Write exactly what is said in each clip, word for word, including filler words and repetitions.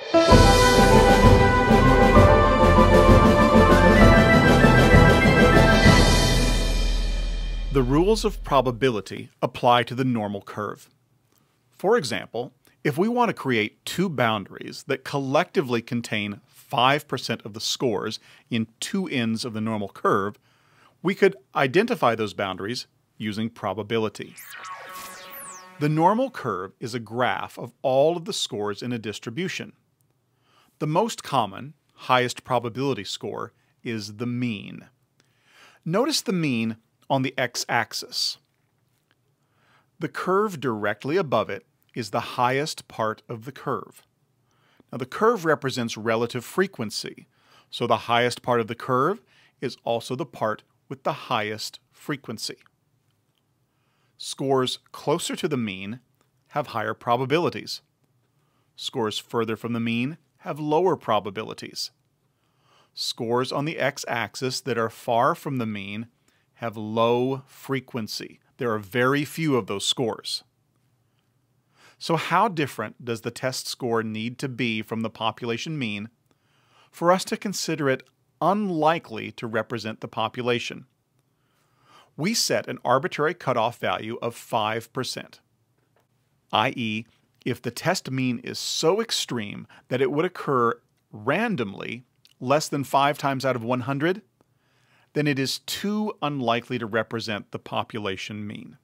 The rules of probability apply to the normal curve. For example, if we want to create two boundaries that collectively contain five percent of the scores in two ends of the normal curve, we could identify those boundaries using probability. The normal curve is a graph of all of the scores in a distribution. The most common, highest probability score is the mean. Notice the mean on the x-axis. The curve directly above it is the highest part of the curve. Now, the curve represents relative frequency, so the highest part of the curve is also the part with the highest frequency. Scores closer to the mean have higher probabilities. Scores further from the mean have lower probabilities. Scores on the x-axis that are far from the mean have low frequency. There are very few of those scores. So how different does the test score need to be from the population mean for us to consider it unlikely to represent the population? We set an arbitrary cutoff value of five percent, that is, if the test mean is so extreme that it would occur randomly less than five times out of one hundred, then it is too unlikely to represent the population mean.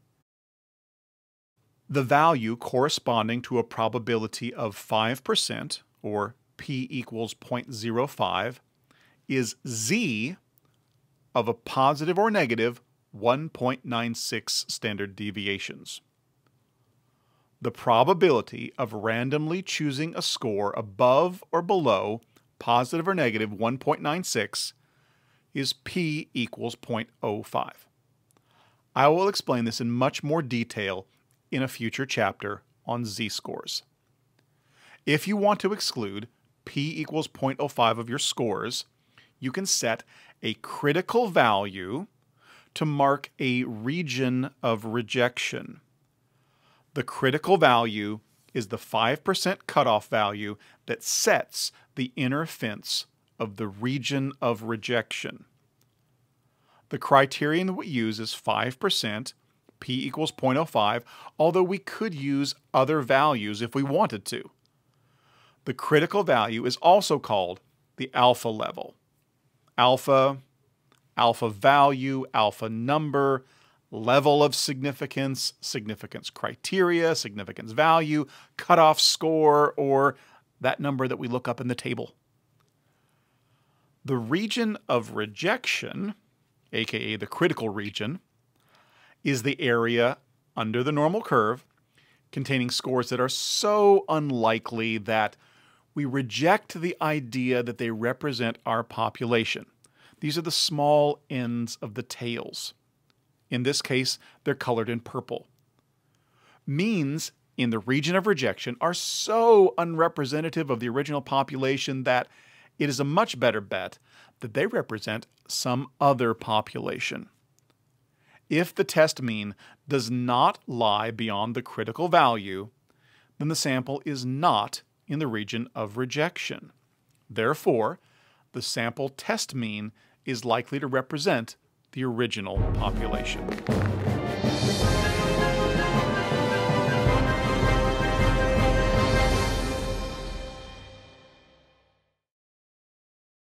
The value corresponding to a probability of five percent, or p equals zero point zero five, is z of a positive or negative one point nine six standard deviations. The probability of randomly choosing a score above or below positive or negative one point nine six is p equals zero point zero five. I will explain this in much more detail in a future chapter on z-scores. If you want to exclude p equals zero point zero five of your scores, you can set a critical value to mark a region of rejection. The critical value is the five percent cutoff value that sets the inner fence of the region of rejection. The criterion that we use is five percent, p equals zero point zero five, although we could use other values if we wanted to. The critical value is also called the alpha level. Alpha, alpha value, alpha number, level of significance, significance criteria, significance value, cutoff score, or that number that we look up in the table. The region of rejection, aka the critical region, is the area under the normal curve containing scores that are so unlikely that we reject the idea that they represent our population. These are the small ends of the tails. In this case, they're colored in purple. Means in the region of rejection are so unrepresentative of the original population that it is a much better bet that they represent some other population. If the test mean does not lie beyond the critical value, then the sample is not in the region of rejection. Therefore, the sample test mean is likely to represent the original population.